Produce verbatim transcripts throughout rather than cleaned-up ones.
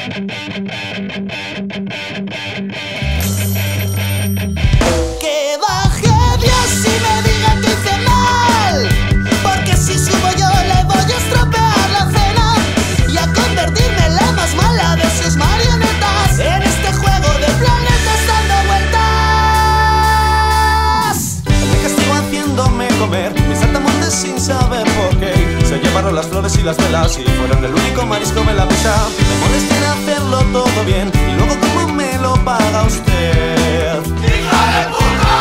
Que baje Dios y me diga que hice mal, porque si subo yo le voy a estropear la cena y a convertirme en la más mala de sus marionetas en este juego de planetas dando vueltas. El castigo haciéndome comer mis saltamontes sin saber por qué. Se llevaron las flores y las velas y fueron el único marisco en la mesa. Me molesté en hacerlo todo bien y luego cómo me lo paga usted. ¡Hija de puta!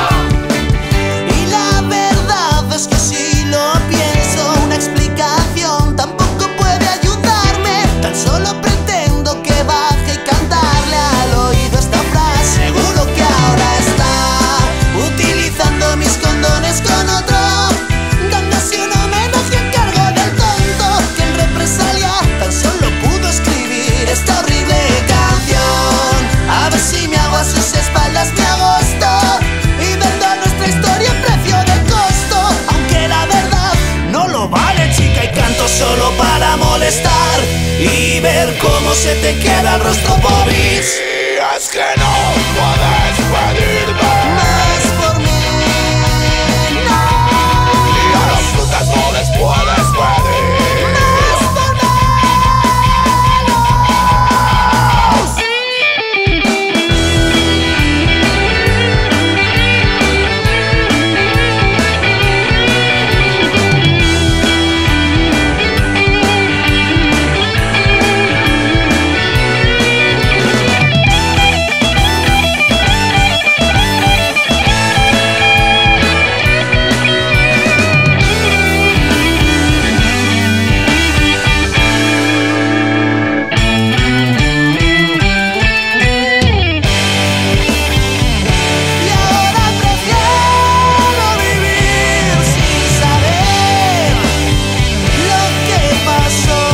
Y la verdad es que si lo pienso, una explicación tampoco puede ayudarme. Tan solo pretendo que baje y cantarle al oído esta frase. Seguro que ahora está utilizando mis condones con otro, dándose un homenaje a cargo del tonto que en represalia tan solo pudo escribir esta horrible canción. A ver si me hago a sus espaldas mi agosto y vendo nuestra historia a precio de costo, aunque la verdad no lo vale, chica, y canto solo para molestar y ver cómo se te queda el rostro, Bobis. Y es que no puedes pedirme Más por mí, no. y a las frutas no les puedes pedir. Más por menos. Y ahora prefiero vivir sin saber lo que pasó.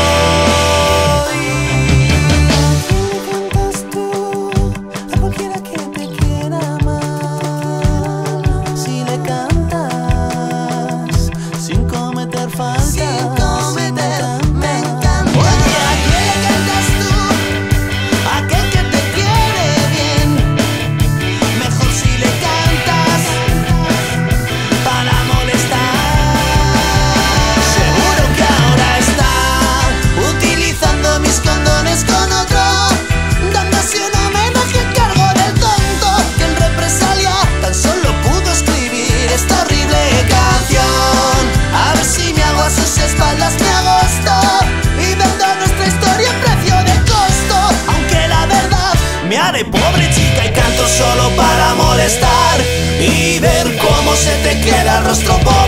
Y cantas tú a cualquiera que te quiera mal, si le cantas sin cometer falta. Sin cometer, me encanta. Oye, ¿a quién le cantas tú? ¿A aquel que te quiere bien? Mejor si le cantas para molestar. Seguro que ahora está utilizando mis condones con otro, dándose un homenaje a cargo del tonto que en represalia tan solo pudo escribir esta horrible canción. A ver si me hago a sus espaldas mi agosto y vendo nuestra historia a precio de costo, aunque la verdad me haré pobre, chica, y canto solo para molestar y ver cómo se te queda el rostro, pobre.